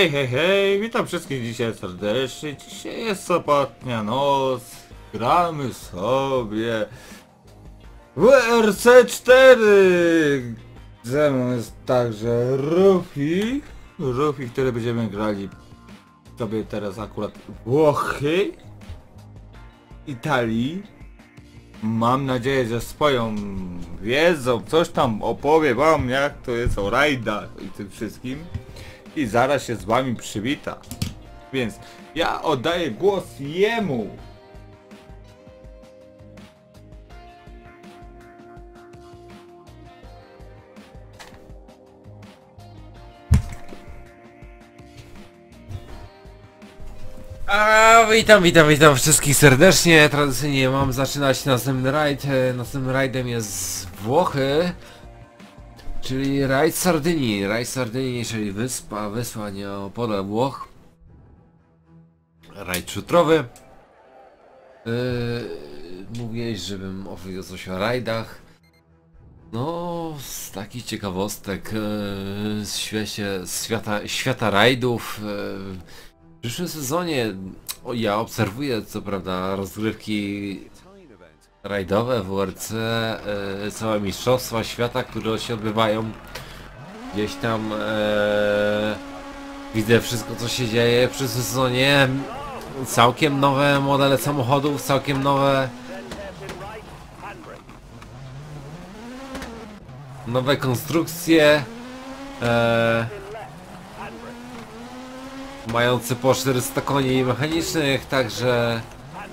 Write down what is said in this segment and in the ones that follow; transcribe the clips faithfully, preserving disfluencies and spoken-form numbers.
Hej, hej, hej, witam wszystkich dzisiaj serdecznie. Dzisiaj jest sobotnia noc. Gramy sobie w R C cztery. Ze mną jest także Rufi. Rufi, który będziemy grali sobie teraz akurat Włochy, Italii. Mam nadzieję, że swoją wiedzą coś tam opowie wam, jak to jest o rajdach i tym wszystkim. I zaraz się z wami przywita. Więc ja oddaję głos jemu. A, witam, witam, witam wszystkich serdecznie. Tradycyjnie mam zaczynać następny rajd. E, Następnym rajdem jest Włochy, czyli rajd Sardynii. Rajd Sardynii, czyli wyspa, wyspa nieopodal Włoch. Rajd szutrowy. Yy, mówiłeś, żebym opowiedział coś o rajdach. No, z takich ciekawostek yy, z świecie, świata, świata rajdów. Yy, W przyszłym sezonie o, ja obserwuję co prawda rozgrywki rajdowe w W R C, e, całe mistrzostwa świata, które się odbywają. Gdzieś tam e, widzę wszystko, co się dzieje w przyszłym sezonie. Całkiem nowe modele samochodów, całkiem nowe nowe konstrukcje. E, mający po czterysta koni mechanicznych, także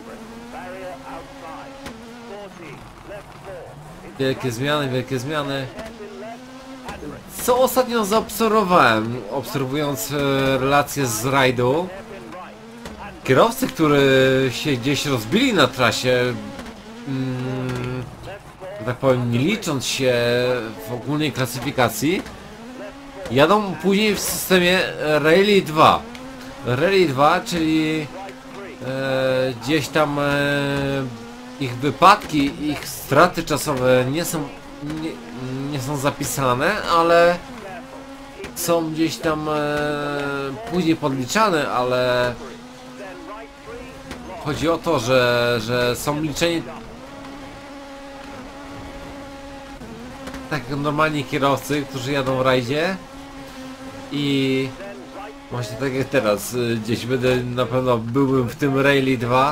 wielkie zmiany, wielkie zmiany. Co ostatnio zaobserwowałem, obserwując e, relacje z rajdu, kierowcy, którzy się gdzieś rozbili na trasie, mm, że tak powiem, nie licząc się w ogólnej klasyfikacji, jadą później w systemie Rally dwa. Rally dwa, czyli e, gdzieś tam e, ich wypadki, ich straty czasowe nie są nie, nie są zapisane, ale są gdzieś tam e, później podliczane, ale chodzi o to, że, że są liczeni tak jak normalni kierowcy, którzy jadą w rajdzie. I właśnie tak jak teraz, gdzieś będę, na pewno byłbym w tym Rally dwa.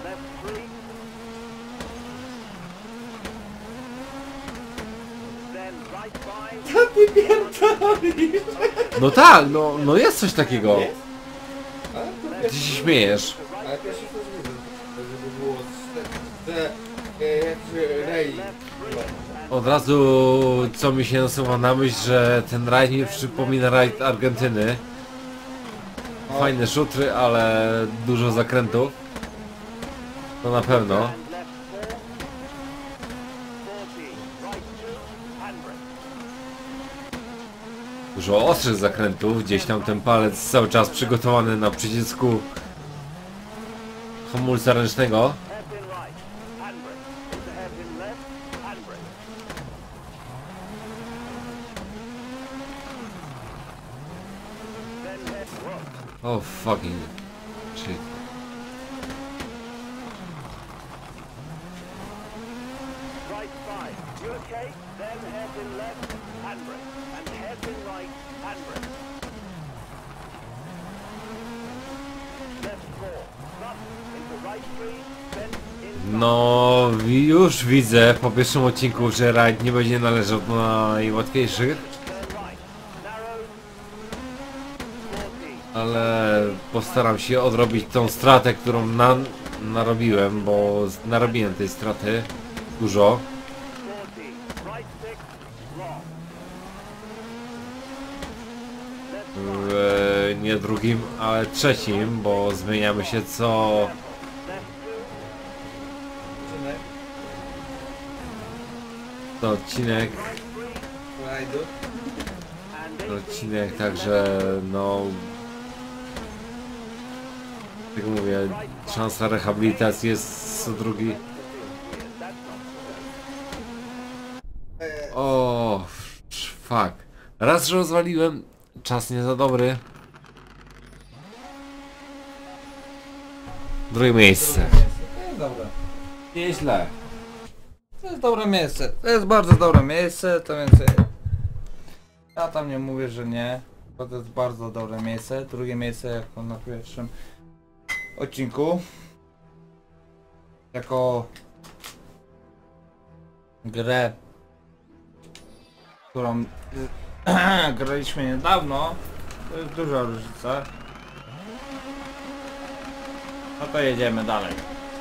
Co ty pierdolisz? No tak, no, no jest coś takiego. Ty się śmiejesz. Ale pierwszy to widzę, żeby było te, te, jak się rally. Od razu co mi się nasuwa na myśl, że ten rajd mi przypomina rajd Argentyny. Fajne szutry, ale dużo zakrętów. To na pewno. Dużo ostrych zakrętów, gdzieś tam ten palec cały czas przygotowany na przycisku hamulca ręcznego. Oh fucking shit. No już widzę po pierwszym odcinku, że rajd nie będzie należał do najłatwiejszych. Ale postaram się odrobić tą stratę, którą na, narobiłem, bo narobiłem tej straty dużo. W, nie drugim, ale trzecim, bo zmieniamy się co... co odcinek. Odcinek, także no... Jak mówię, szansa rehabilitacji jest co drugi. O, fuck. Raz, że rozwaliłem, czas nie za dobry. Drugie miejsce. To jest dobre. Nieźle. To jest dobre miejsce. To jest bardzo dobre miejsce, to więc ja tam nie mówię, że nie. Bo to jest bardzo dobre miejsce. Drugie miejsce jako na pierwszym odcinku. Jako grę, którą graliśmy niedawno. To jest duża różnica. No to jedziemy dalej.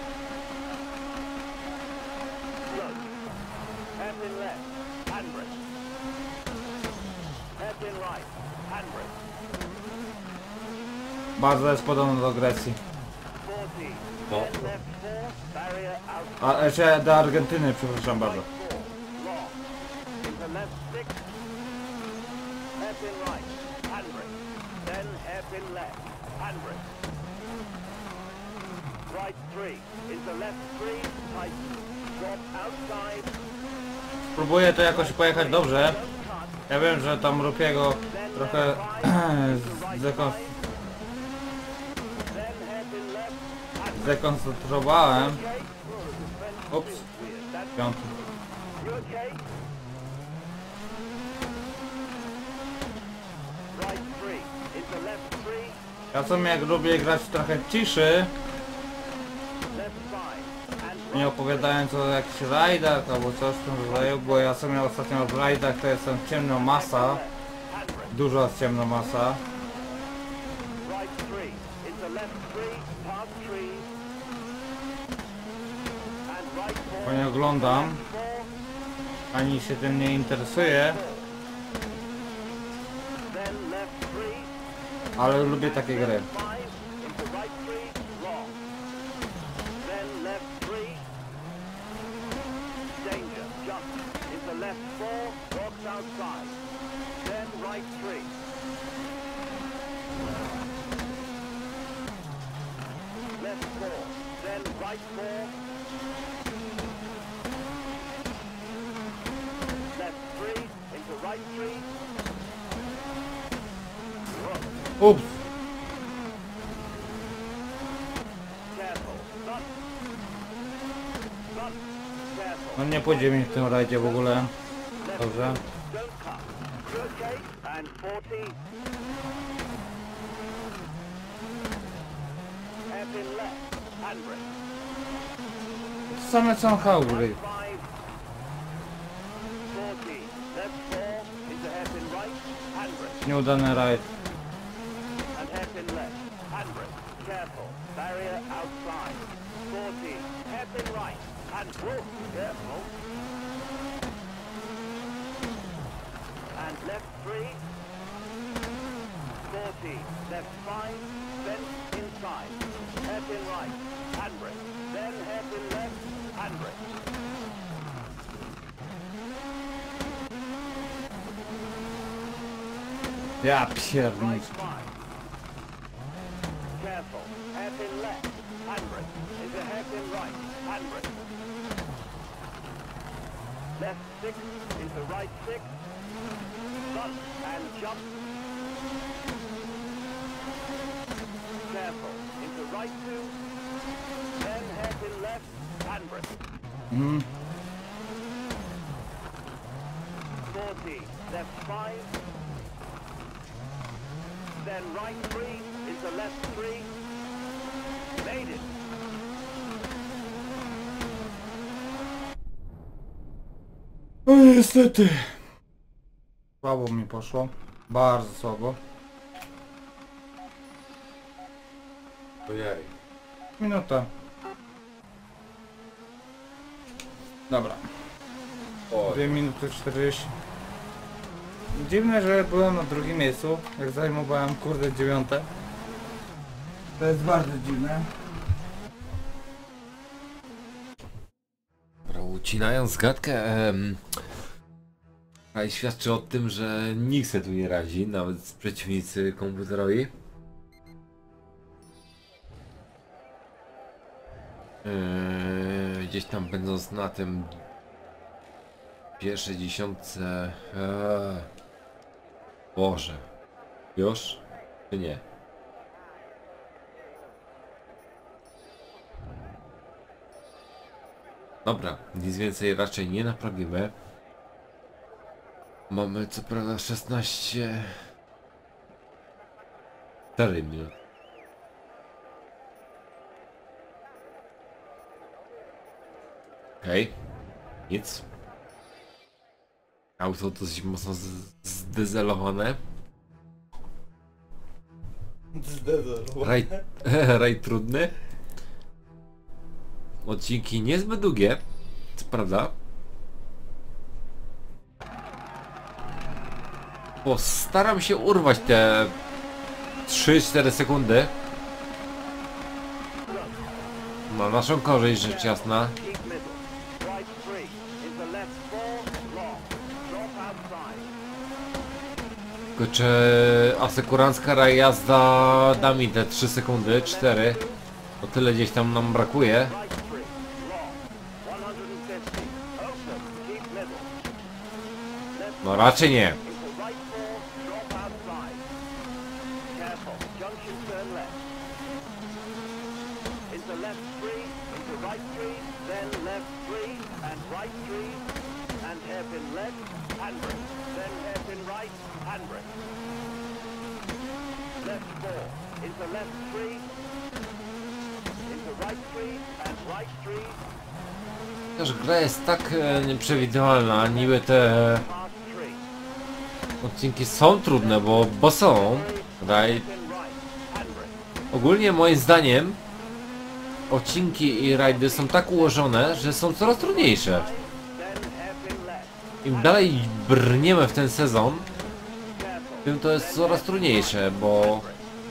Hairpin left, handbrake. Hairpin right, handbrake. Bardzo jest podobno do Grecji. forty. No. Then left four, barrier out. A jeszcze do Argentyny, przepraszam bardzo. Four, long. Into left six. Hairpin right, handbrake. Then hairpin left, handbrake. Right three. Into left three, tight. Drop outside. Próbuję to jakoś pojechać dobrze. Ja wiem, że tam Rupiego trochę zekon Then hairpin left. zdekoncentrowałem. Okay. Ups, piąty. You okay? Right three. Into left three. Ja sobie jak lubię grać trochę ciszy, Left five. And nie opowiadając o jakichś rajdach albo coś w tym rodzaju, bo ja sobie ostatnio w rajdach to jestem ciemno masa, handbrake. dużo ciemno masa. Right three. Into left three. Past trees. And right four. Bo nie oglądam, Four. ani się tym nie interesuję, Then left three. ale lubię takie gry. Five. Into right three. Long. Then left three. Danger. Jump. Into left four. Rocks outside. Then right three. Left four. Then right four. Left three. Into right three. Whoa. Ups, Careful. Front. Front. Careful. no nie pójdzie mi w tym rajdzie w ogóle. Dobrze. Don't cut. You okay? And forty. Hairpin left. Handbrake. Same są hałry. Five. Forty. Left four. Into hairpin right. Handbrake. Nieudany rajd. And hairpin left. Handbrake. Careful. Barrier outside. Forty. Hairpin right. And whoa. Careful. And left three. Forty. Left five. Then inside. Hairpin right. Handbrake. Then hairpin left. Handbrake. Ja pierdolę. Right five. Careful. Hairpin left. Handbrake. Into hairpin right. Handbrake. Left six. Into right six. Front and jump. Careful. Into right two. Then hairpin left. Handbrake. Mhm. forty. Left five. Then right three. Into left three. Made it. No niestety. Słabo mi poszło. Bardzo słabo. Ojej. Minuta. Dobra. Oj. dwie minuty czterdzieści. Dziwne, że byłem na drugim miejscu, jak zajmowałem kurde dziewiąte. To jest bardzo dziwne. Dobra, ucinając gadkę, em, kraj świadczy o tym, że nikt się tu nie radzi, nawet przeciwnicy komputerowi. Eee, gdzieś tam będąc na tym pierwszej dziesiątce. Eee, Boże. Już? Czy nie? Dobra, nic więcej raczej nie naprawimy. Mamy co prawda szesnaście... cztery minut. Okej, okay. Nic. Auto dosyć mocno zdezelowane. Raj, raj trudny. Odcinki niezbyt długie, co prawda. Postaram się urwać te trzy cztery sekundy. Na naszą korzyść, rzecz jasna. Tylko czy asekurancka jazda da mi te trzy sekundy, cztery? O tyle gdzieś tam nam brakuje. No raczej nie. Też gra jest tak e, nieprzewidywalna, niby te odcinki są trudne, bo, bo są. Right. Ogólnie moim zdaniem odcinki i rajdy są tak ułożone, że są coraz trudniejsze. Im dalej brniemy w ten sezon, tym to jest coraz trudniejsze, bo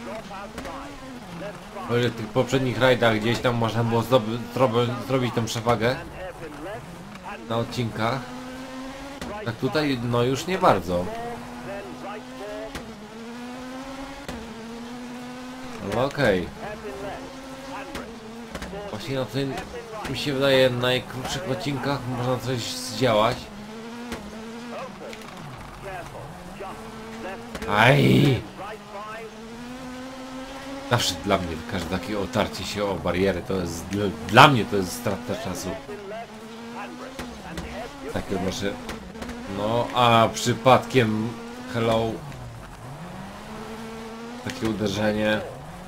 o ile w tych poprzednich rajdach gdzieś tam można było zdoby, zrobić, zrobić tę przewagę na odcinkach, tak tutaj no już nie bardzo. No okej. Okay. Właśnie na tym, mi się wydaje, na najkrótszych odcinkach można coś zdziałać. Aj! Zawsze dla mnie każde takie otarcie się o bariery to jest, dla, dla mnie to jest strata czasu. Takie może... No, a przypadkiem... Hello... Takie uderzenie...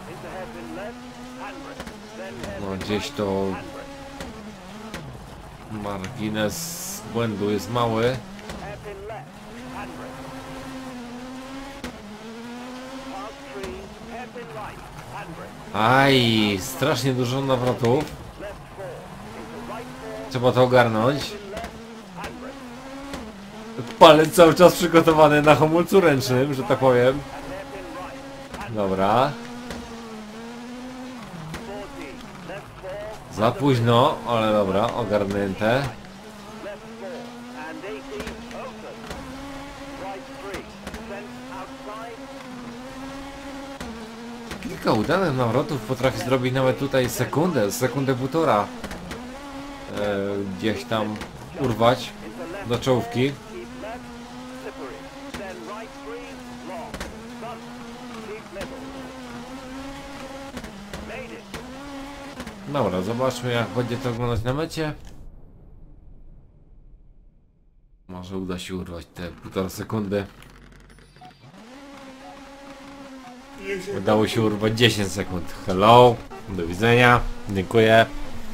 No gdzieś to... Margines błędu jest mały. Aj, strasznie dużo nawrotów. Trzeba to ogarnąć. Palec cały czas przygotowany na hamulcu ręcznym, że tak powiem. Dobra. Za późno, ale dobra, ogarnięte. Kilka udanych nawrotów potrafi zrobić nawet tutaj sekundę, sekundę półtora. E, gdzieś tam urwać do czołówki. Dobra, zobaczmy jak będzie to wyglądać na mecie. Może uda się urwać te półtora sekundy. Udało się urwać dziesięć sekund. Hello, do widzenia, dziękuję.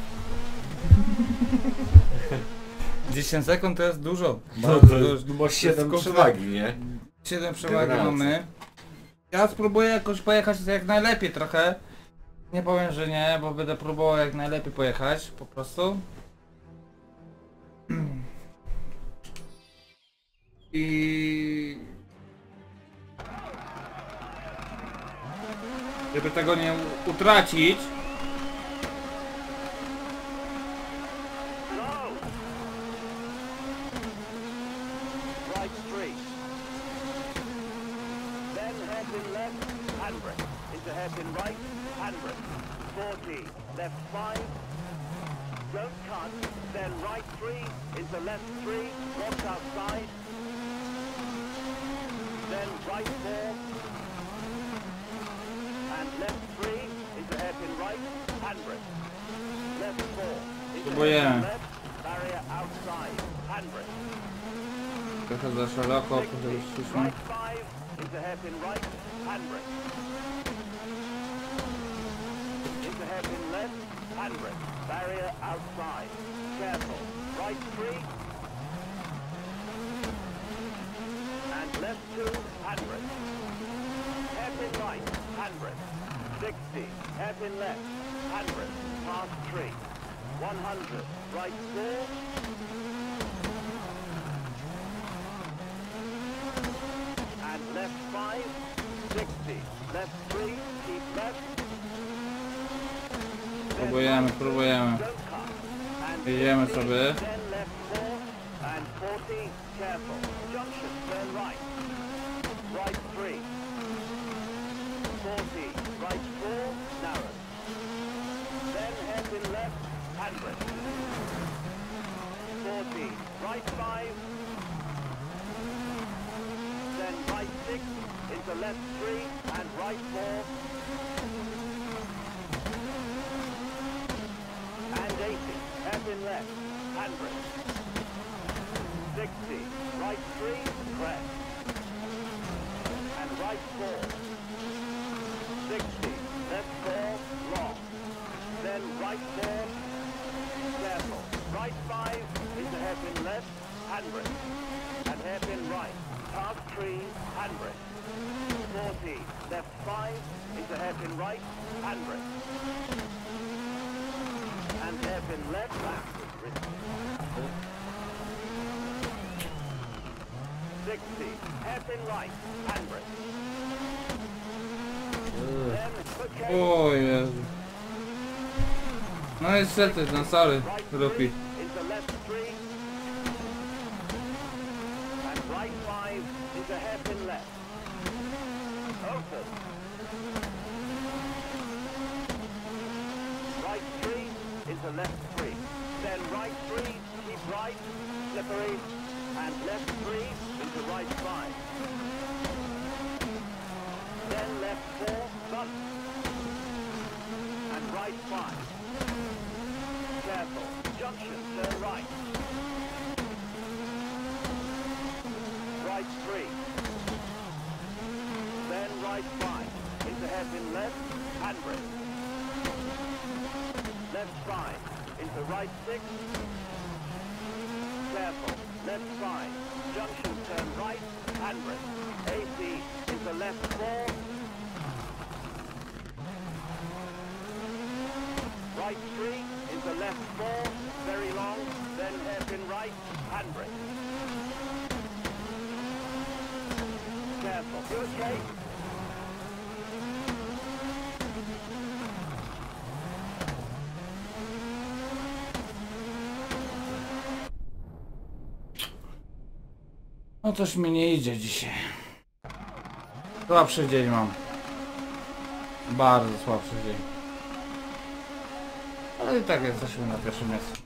dziesięć sekund to jest dużo. No Bardzo to dużo. masz siedem przewagi, nie? siedem przewagi Generacja. mamy. Ja spróbuję jakoś pojechać jak najlepiej trochę. Nie powiem, że nie, bo będę próbował jak najlepiej pojechać, po prostu. I... żeby tego nie utracić. Hairpin right, handbrake. forty, left five. Don't cut, then right three, into left three, watch outside. Then right four. And left three, into hairpin right, handbrake. Left four, into Próbuję. hairpin left, Trochę za szeroko, trochę wyszliśmy. Right five into hairpin right, handbrake. Into hairpin left, handbrake. Barrier outside. Careful. Right three. And left two, handbrake. Hairpin right, handbrake. sixty. Hairpin left, handbrake. Past three. one hundred. Right four. And left five, sixty, left three, keep left. Próbujemy, próbujemy. Don't cut. And Jedziemy fifty, sobie. then left four, and forty, careful. Junction, turn right. Right three. forty, right four, narrow. Then hairpin left, handbrake. forty, right five. Then right six, into left three, and right four. And eighty, hairpin left, handbrake. sixty, right three, crest. And right four. sixty, left four, long. Then right four, careful. Right five, into hairpin left, handbrake. And hairpin right. Past three, handbrake. forty, left five, into hairpin right, handbrake. And hairpin left, back. sixty, hairpin right, handbrake. Then, okay, O Jezu. No niestety, no sorry, right Rupi. three, into left three. And right five, into hairpin left. Open. Right three, into left three. Then right three, keep right, slippery. And left three, into right five. Then left four, bump. And right five. Careful. Junction, turn right. Right three. Then right five. Into hairpin left, handbrake. Left five. Into right six. Careful. Left five. Junction, turn right, handbrake. A C into left four. Right three, into left four, very long, then hairpin right, handbrake. Careful, you okay? No coś mi nie idzie dzisiaj. Słabszy dzień mam. Bardzo słabszy dzień. Ale i tak jesteśmy na pierwszym miejscu.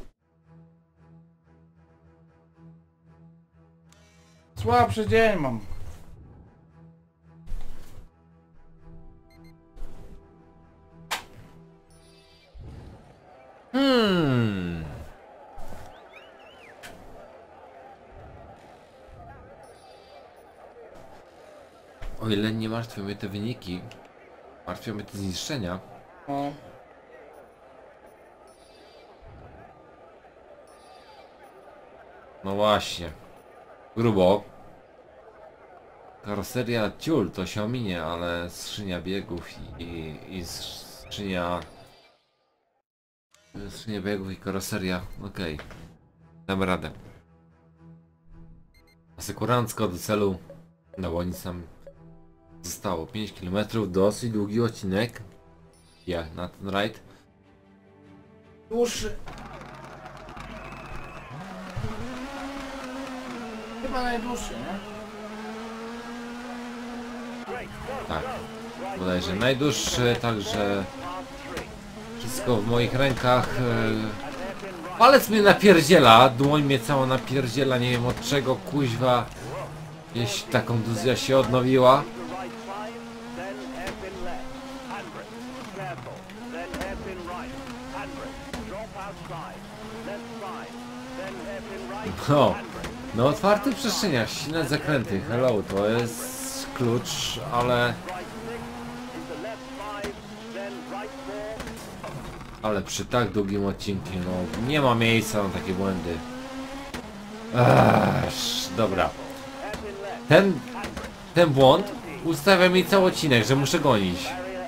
Słabszy dzień mam. Hmm. O ile nie martwią mnie te wyniki, martwią mnie te zniszczenia. No. No właśnie. Grubo. Karoseria ciul to się ominie, ale skrzynia biegów i, i skrzynia... Skrzynia biegów i karoseria, okej. Okay. Damy radę. Asekurancko do celu. No bo nic tam zostało. pięć kilometrów, dosyć długi odcinek. Ja, na ten rajd. Dłuższy. Chyba najdłuższy, nie? Tak. Bodajże najdłuższy, także wszystko w moich rękach. Palec mnie napierdziela, dłoń mnie cała napierdziela, nie wiem od czego, kuźwa. Gdzieś ta kontuzja się odnowiła. No, na otwartych przestrzeniach ścinać zakręty, hello, to jest klucz, ale... Ale przy tak długim odcinku, no, nie ma miejsca na takie błędy. Ech, dobra. Ten, ten błąd ustawia mi cały odcinek, że muszę gonić.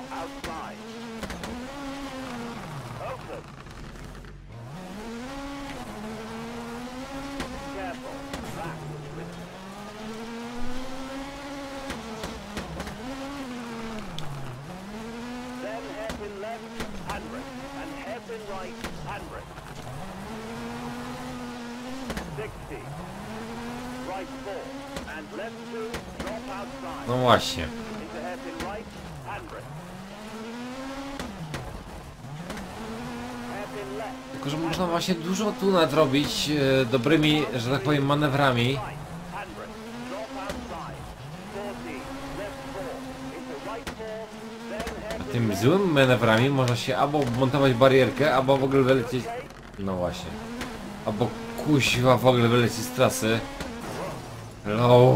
No właśnie. Tylko, że można właśnie dużo tu nadrobić e, dobrymi, że tak powiem, manewrami. A tymi złymi manewrami można się albo montować barierkę, albo w ogóle wylecieć... No właśnie. Albo kuźwa w ogóle wylecieć z trasy. Hello.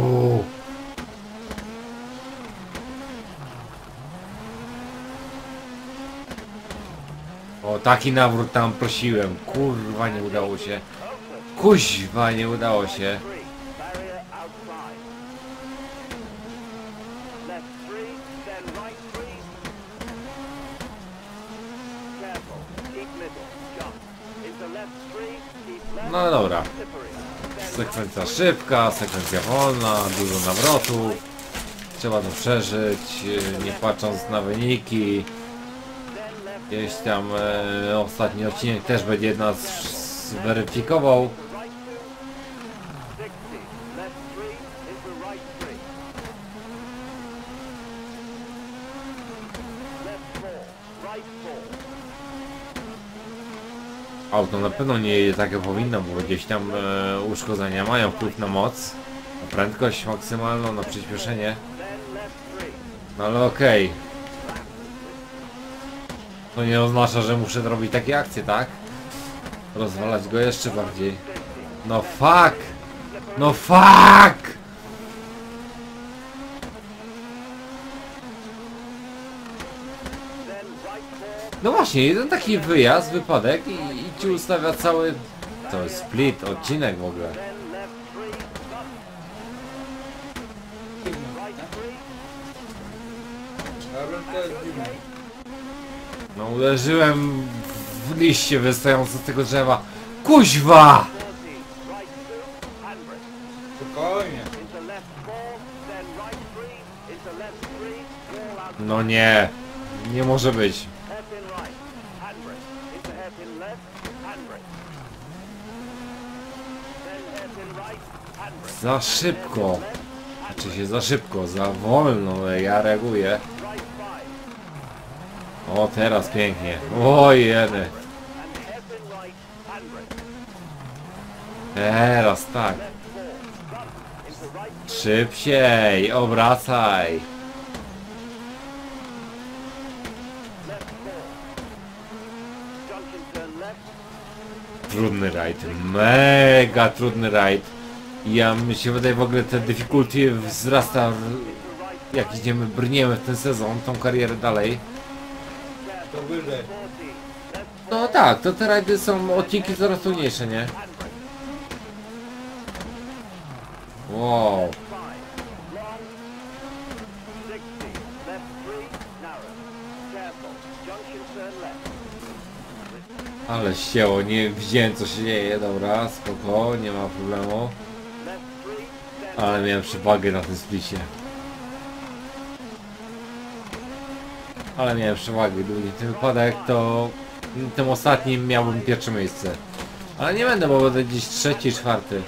O, taki nawrót tam prosiłem. Kurwa, nie udało się. Kuźwa, nie udało się. No dobra. Sekwencja szybka, sekwencja wolna, dużo nawrotów. Trzeba to przeżyć, nie patrząc na wyniki. Gdzieś tam e, ostatni odcinek też będzie nas zweryfikował. Auto na pewno nie jedzie tak jak powinno, bo gdzieś tam e, uszkodzenia mają wpływ na moc, na prędkość maksymalną, na przyspieszenie. No ale okej. Okay. To nie oznacza, że muszę robić takie akcje, tak? Rozwalać go jeszcze bardziej. No fuck! No fuck! No właśnie, jeden taki wyjazd, wypadek i, i ci ustawia cały... To jest split, odcinek w ogóle. No uderzyłem w liście wystające z tego drzewa. Kuźwa! Spokojnie. No nie. Nie może być. Za szybko. Znaczy się za szybko, za wolno, ja reaguję. O, teraz pięknie. O, jedy. Teraz tak. Szybciej, obracaj. Trudny rajd, mega trudny rajd. Ja mi się wydaje, w ogóle te difficulty wzrasta, jak idziemy, brniemy w ten sezon, tą karierę dalej. To wyżej. No tak, to te rajdy są odcinki coraz trudniejsze, nie? Wow. Ale ścięło, nie widziałem co się dzieje, dobra, spoko, nie ma problemu. Ale miałem przewagę na tym splicie. Ale miałem przewagę, długi ten wypadek, to tym ostatnim miałbym pierwsze miejsce. Ale nie będę, bo będę gdzieś trzeci, czwarty.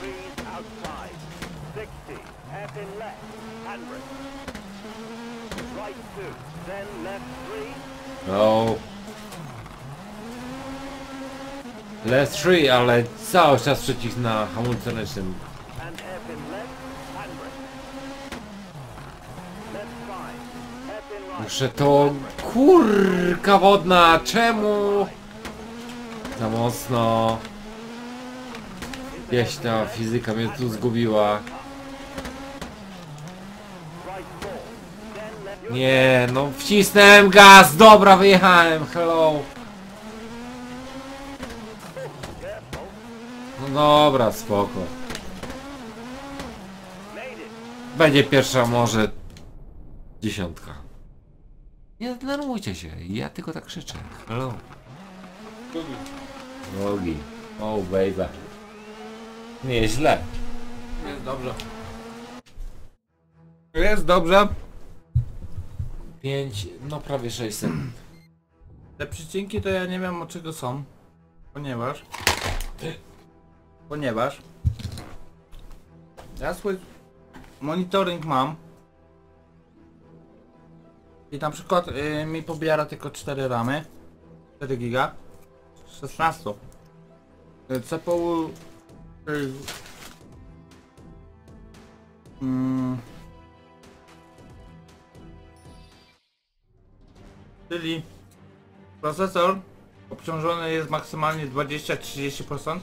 No. Left three, ale cały czas przycisk na hamulcu ręcznym. Muszę to... Kurka wodna, czemu? Za mocno. Jeś ta fizyka mnie tu zgubiła. Nie, no wcisnąłem gaz, dobra, wyjechałem, hello. No dobra, spoko. Będzie pierwsza może dziesiątka. Nie denerwujcie się, ja tylko tak krzyczę. Hello. Nogi. Oh baby. Nieźle. Jest dobrze. Jest dobrze. pięć, no prawie sześć sekund. Te przycinki to ja nie wiem od czego są. Ponieważ... Ponieważ... Ja swój monitoring mam. I na przykład yy, mi pobiera tylko cztery ramy. cztery giga. szesnaście. Yy, C P U... Yy, mm, czyli procesor obciążony jest maksymalnie dwadzieścia do trzydziestu procent.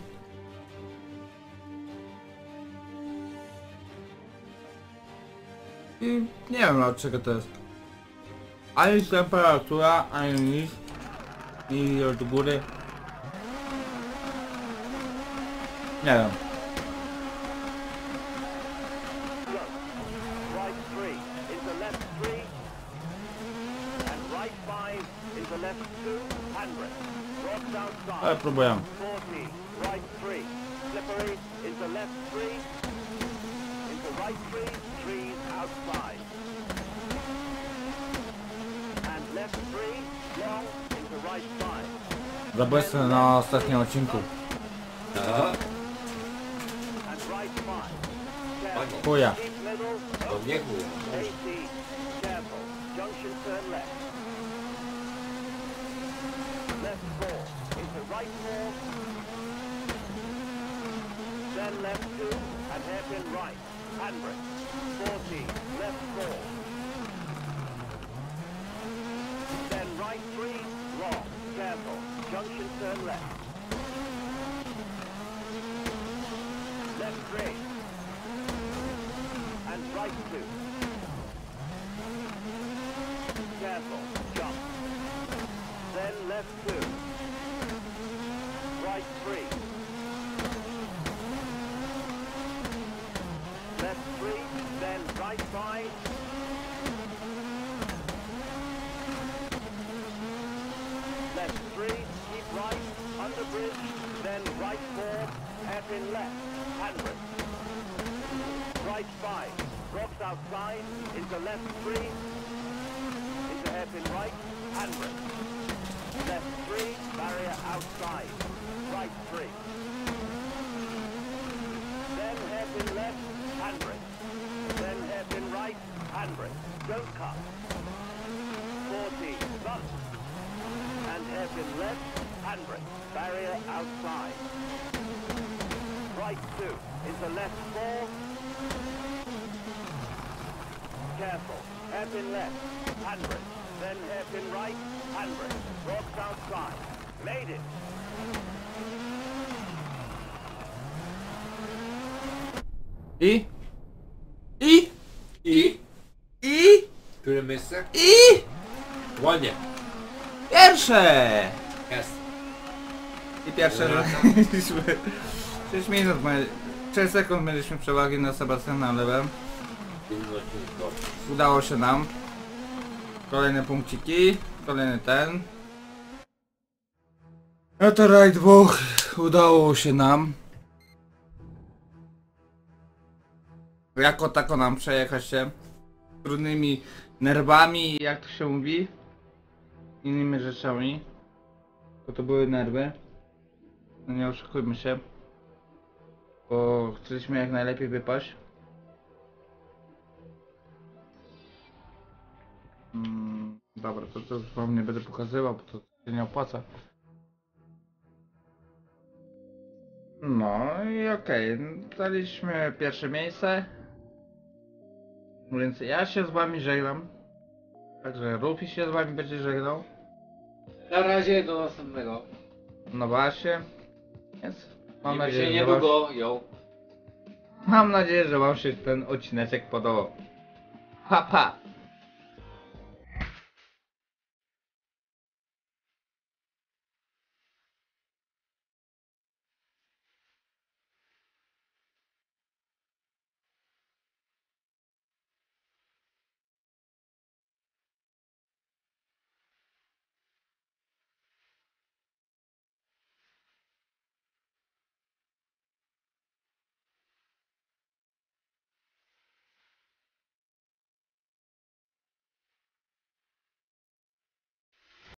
I nie wiem od czego to jest. Ani temperatura, ani nic. I od góry. Nie wiem. Right three into left three. And right five into left two. Handbrake. Rocks outside. Ale próbuję. forty. Right three. Slippery into left three. Into right three. Trees outside. And left three. Long into right five. Zabłysnę na ostatnim odcinku. And right five. Careful. Chuja. Keep middle. To biegu. eighty. Careful. Junction turn left. Left four. Into right four. Then left two. And hairpin right. Handbrake. forty. Left four. Then right three. Wrong. Careful. Junction turn left. Left three. And right two. Careful. Jump. Then left two. Right three. Left three. Then right five. Left three. Keep right. Under bridge. Then right four. Hairpin left. Handbrake. Right five. Drops outside. Into left three. Into hairpin right. Handbrake. Left three. Barrier outside. Right three. Then hairpin left. Handbrake. Then hairpin right. Handbrake. Don't cut. forty. Bust. And hairpin left. Handbrake. Barrier outside. Right two. Into left four. Careful. Hairpin left. Handbrake. Then hairpin right. Handbrake. Rocks outside. Made it. I? I? I? I? Które miejsce? I? Ładnie. Pierwsze! Jest. I pierwsze, że mieliśmy sześć minut, sześć sekund mieliśmy przewagi na Sebastiana Lewem. Udało się nam. Kolejne punkciki, kolejny ten. No to raj dwóch udało się nam. Jako tako nam przejechać się trudnymi nerwami, jak to się mówi, innymi rzeczami. Bo to były nerwy. No nie oszukujmy się. Bo chcieliśmy jak najlepiej wypaść. Mm, dobra, to, to już wam nie będę pokazywał, bo to się nie opłaca. No i okej, okay. Daliśmy pierwsze miejsce. Więc ja się z wami żegnam. Także Rufi się z wami będzie żegnał. Na razie do następnego. No właśnie. Więc Mam Widzimy nadzieję, się że wam, niedługo, yo. mam nadzieję, że wam się ten odcineczek podobał. Pa, pa!